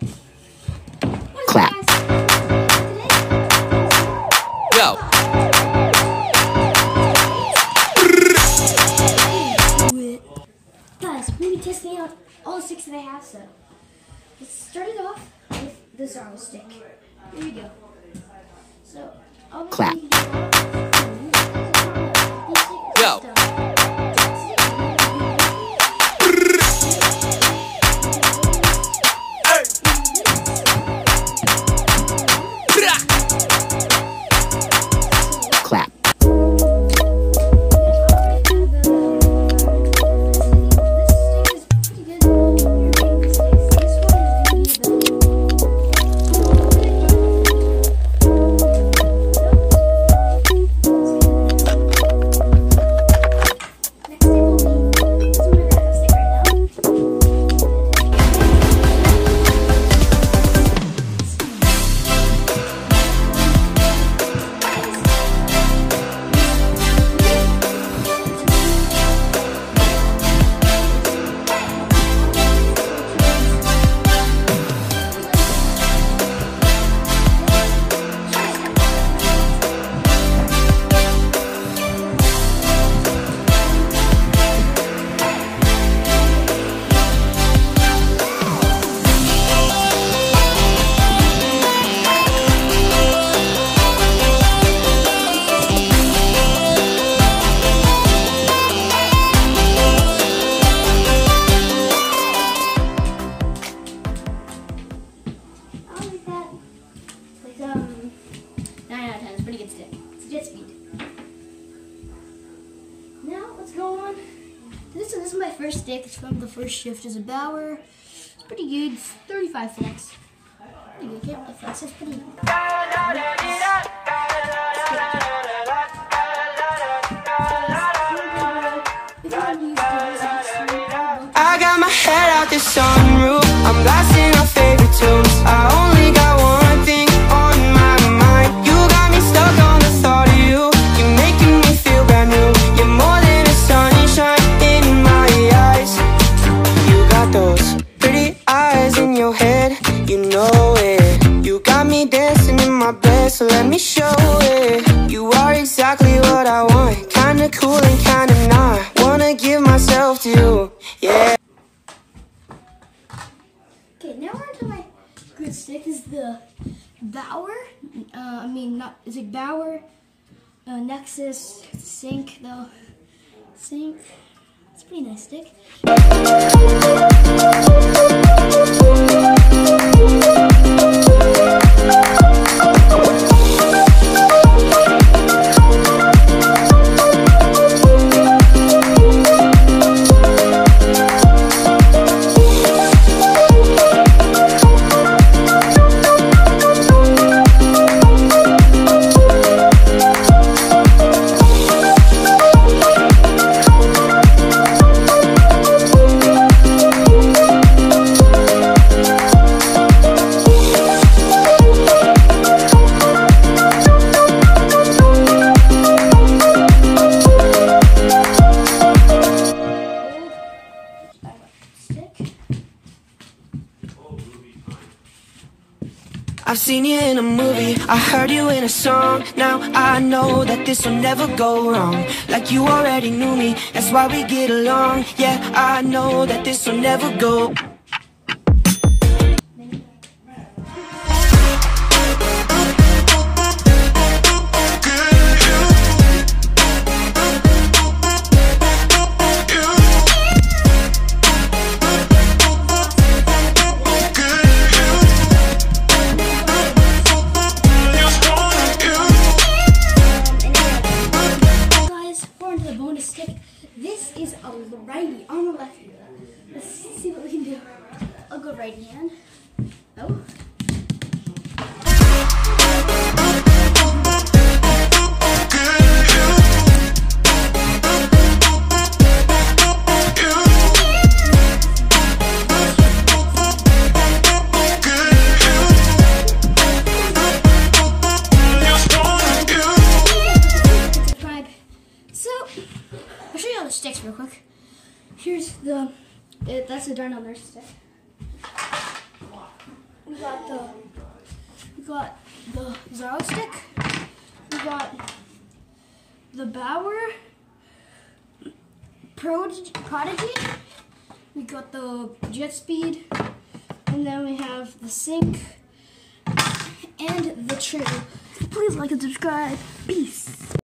Clap. Go. Guys, we're going to be testing out all 6 that I have, so let's start it off with the Zorro stick. Here we go. So, Clap. Go. Clap. This is my first stick. It's from the first shift as a Bauer. It's pretty good. 35 flex. Pretty good. Yeah, the flex is pretty good. I got my head out the sunroof. I'm blasting our favorite tunes. I only got one thing on my mind. You got me stuck on the thought of you. You're making me feel brand new. You're more than a sunshine in my eyes. You got those pretty eyes in your head. You know it. You got me dancing in my bed, so let me show it. You are exactly what I want. Kinda cool and kinda not. Wanna give myself to you, yeah. Okay, now we're onto my good stick. This is the Bauer. Is it Bauer? Nexus Sync, though. Sync. It's a pretty nice stick. I've seen you in a movie, I heard you in a song. Now I know that this will never go wrong. Like you already knew me, that's why we get along. Yeah, I know that this will never go. This is a righty on the left. Let's see what we can do. I'll go righty hand. Oh. Sticks real quick. Here's the, that's the Darnell Nurse stick. we got the Zaro stick. We got the Bauer Prodigy. We got the Jet Speed, and then we have the Sync and the Trigger. Please like and subscribe. Peace.